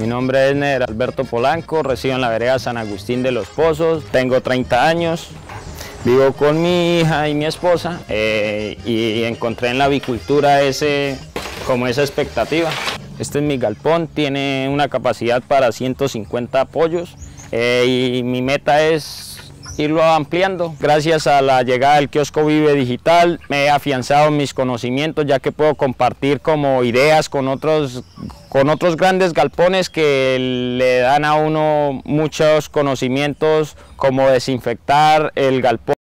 Mi nombre es Neder Alberto Polanco, resido en la vereda San Agustín de los Pozos, tengo 30 años, vivo con mi hija y mi esposa y encontré en la avicultura como esa expectativa. Este es mi galpón, tiene una capacidad para 150 pollos y mi meta es irlo ampliando. Gracias a la llegada del kiosco Vive Digital me he afianzado en mis conocimientos, ya que puedo compartir como ideas con otros grandes galpones que le dan a uno muchos conocimientos, como desinfectar el galpón.